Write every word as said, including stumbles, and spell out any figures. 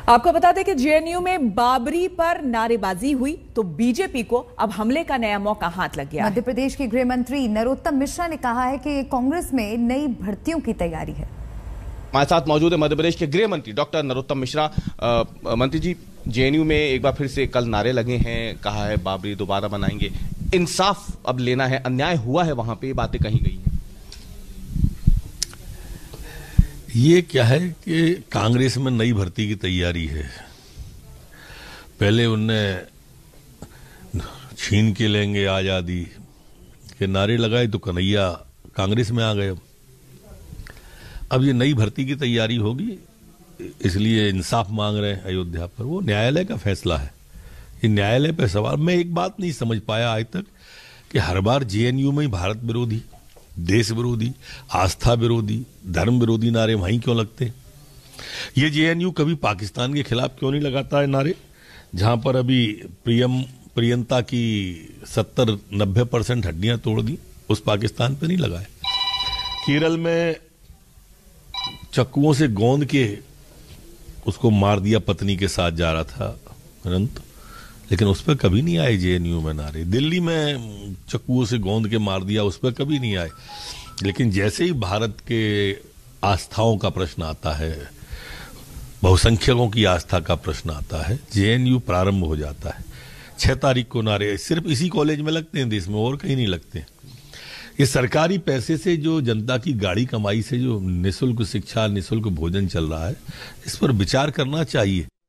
आपको बता दें कि जेएनयू में बाबरी पर नारेबाजी हुई तो बीजेपी को अब हमले का नया मौका हाथ लग गया। मध्य प्रदेश के गृह मंत्री नरोत्तम मिश्रा ने कहा है कि कांग्रेस में नई भर्तियों की तैयारी है। हमारे साथ मौजूद है मध्य प्रदेश के गृह मंत्री डॉक्टर नरोत्तम मिश्रा। मंत्री जी, जेएनयू में एक बार फिर से कल नारे लगे हैं, कहा है बाबरी दोबारा बनाएंगे, इंसाफ अब लेना है, अन्याय हुआ है वहां पे, ये बातें कही गई हैं। ये क्या है कि कांग्रेस में नई भर्ती की तैयारी है। पहले उनने छीन के लेंगे आजादी के नारे लगाए तो कन्हैया कांग्रेस में आ गए। अब ये नई भर्ती की तैयारी होगी, इसलिए इंसाफ मांग रहे हैं अयोध्या पर। वो न्यायालय का फैसला है, ये न्यायालय पे सवाल। मैं एक बात नहीं समझ पाया आज तक कि हर बार जेएनयू में ही भारत विरोधी, देश विरोधी, आस्था विरोधी, धर्म विरोधी नारे वहीं क्यों लगते हैं। ये जेएनयू कभी पाकिस्तान के खिलाफ क्यों नहीं लगाता है नारे, जहां पर अभी प्रियम प्रियंता की सत्तर नब्बे परसेंट हड्डियां तोड़ दी, उस पाकिस्तान पे नहीं लगाए। केरल में चक्कुओं से गोंद के उसको मार दिया, पत्नी के साथ जा रहा था अनंत, लेकिन उस पर कभी नहीं आए जेएनयू में नारे। दिल्ली में चक्कुओं से गोंद के मार दिया, उस पर कभी नहीं आए। लेकिन जैसे ही भारत के आस्थाओं का प्रश्न आता है, बहुसंख्यकों की आस्था का प्रश्न आता है, जेएनयू प्रारंभ हो जाता है। छह तारीख को नारे सिर्फ इसी कॉलेज में लगते हैं देश में, और कहीं नहीं लगते। ये सरकारी पैसे से जो जनता की गाड़ी कमाई से जो निःशुल्क शिक्षा, निःशुल्क भोजन चल रहा है, इस पर विचार करना चाहिए।